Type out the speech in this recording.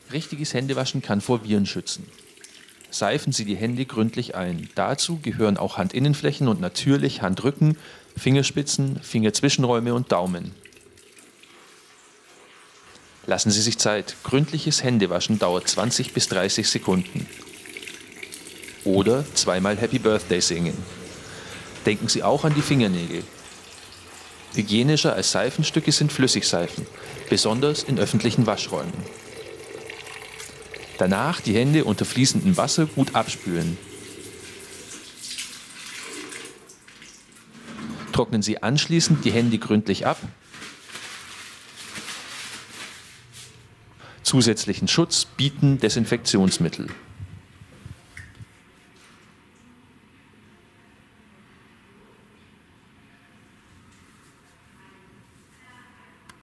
Richtiges Händewaschen kann vor Viren schützen. Seifen Sie die Hände gründlich ein. Dazu gehören auch Handinnenflächen und natürlich Handrücken, Fingerspitzen, Fingerzwischenräume und Daumen. Lassen Sie sich Zeit. Gründliches Händewaschen dauert 20 bis 30 Sekunden. Oder zweimal Happy Birthday singen. Denken Sie auch an die Fingernägel. Hygienischer als Seifenstücke sind Flüssigseifen, besonders in öffentlichen Waschräumen. Danach die Hände unter fließendem Wasser gut abspülen. Trocknen Sie anschließend die Hände gründlich ab. Zusätzlichen Schutz bieten Desinfektionsmittel.